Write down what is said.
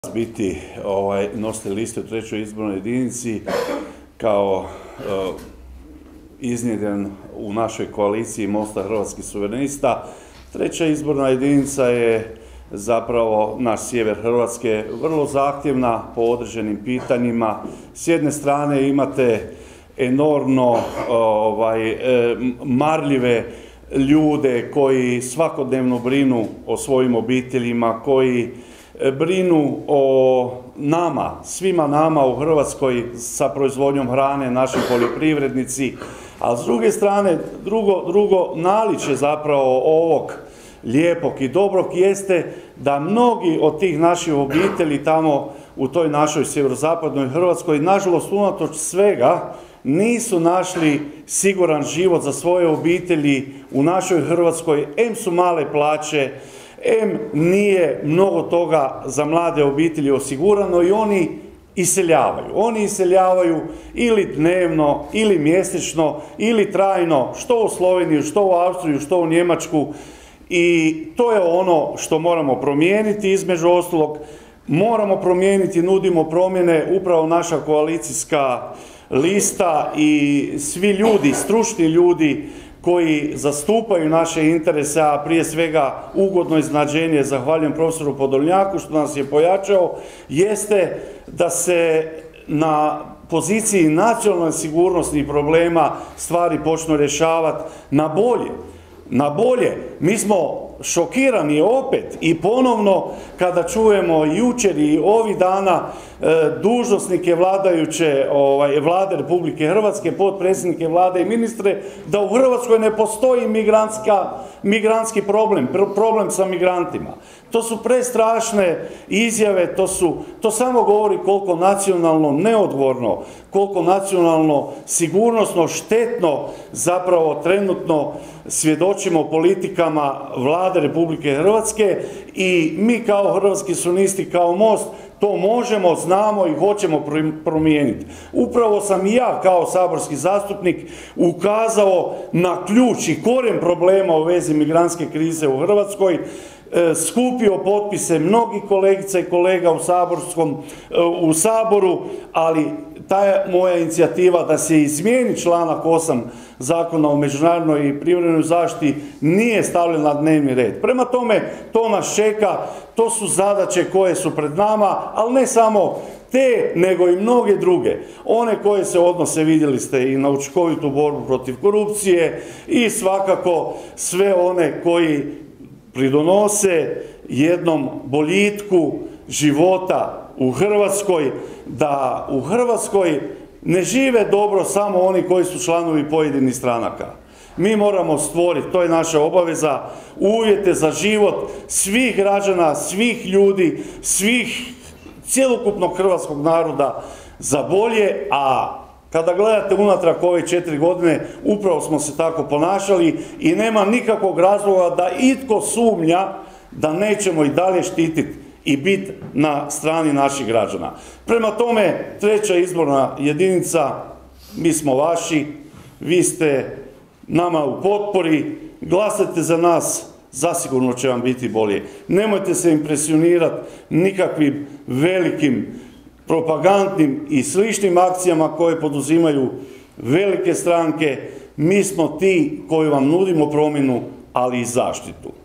biti nositelj liste u 3. izbornoj jedinici kao iznjedren u našoj koaliciji Mosta Hrvatskih suverenista. 3. izborna jedinica je zapravo naš sjever Hrvatske, vrlo zahtjevna po određenim pitanjima. S jedne strane imate enormno marljive ljude koji svakodnevno brinu o svojim obiteljima, koji brinu o nama, svima nama u Hrvatskoj sa proizvodnjom hrane, naši poljoprivrednici, a s druge strane drugo naličje zapravo ovog lijepog i dobrog jeste da mnogi od tih naših obitelji tamo u toj našoj sjeverozapadnoj Hrvatskoj, nažalost unatoč svega, nisu našli siguran život za svoje obitelji u našoj Hrvatskoj. Em su male plaće, em nije mnogo toga za mlade obitelji osigurano i oni iseljavaju. Oni iseljavaju ili dnevno, ili mjesečno, ili trajno, što u Sloveniju, što u Austriju, što u Njemačku. I to je ono što moramo promijeniti, između ostalog. Moramo promijeniti, nudimo promjene, upravo naša koalicijska lista i svi ljudi, stručni ljudi koji zastupaju naše interese, a prije svega ugodno iznenađenje, zahvaljujem profesoru Podolnjaku što nas je pojačao, jeste da se na poziciji nacionalne sigurnosnih problema stvari počnu rješavati na bolje. Na bolje. Mi smo šokirani opet i ponovno kada čujemo jučer i ovih dana dužnosnike vladajuće Vlade Republike Hrvatske, potpredsjednike Vlade i ministre, da u Hrvatskoj ne postoji migrantski problem sa migrantima. To su prestrašne izjave, to samo govori koliko nacionalno neodgovorno, koliko nacionalno sigurnosno štetno zapravo trenutno svjedočimo politikama Vlade Republike Hrvatske i mi kao Hrvatski suverenisti, kao Most, to možemo, znamo i hoćemo promijeniti. Upravo sam i ja kao saborski zastupnik ukazao na ključ i korijen problema u vezi migrantske krize u Hrvatskoj, skupio potpise mnogih kolegica i kolega u Saboru, ali ta moja inicijativa da se izmijeni članak 8 Zakona o međunarodnoj i privremenoj zaštiti nije stavljena na dnevni red. Prema tome, to nas čeka, to su zadaće koje su pred nama, ali ne samo te, nego i mnoge druge. One koje se odnose, vidjeli ste, i na učinkovitu borbu protiv korupcije i svakako sve one koji pridonose jednom boljitku života u Hrvatskoj, da u Hrvatskoj ne žive dobro samo oni koji su članovi pojedinih stranaka. Mi moramo stvoriti, to je naša obaveza, uvjete za život svih građana, svih ljudi, cjelokupnog hrvatskog naroda za bolje, a kada gledate unatrag ove 4 godine, upravo smo se tako ponašali i nema nikakvog razloga da itko sumnja da nećemo i dalje štititi i biti na strani naših građana. Prema tome, 3. izborna jedinica, mi smo vaši, vi ste nama u potpori, glasajte za nas, zasigurno će vam biti bolje. Nemojte se impresionirati nikakvim velikim propagandnim i sličnim akcijama koje poduzimaju velike stranke. Mi smo ti koji vam nudimo promjenu, ali i zaštitu.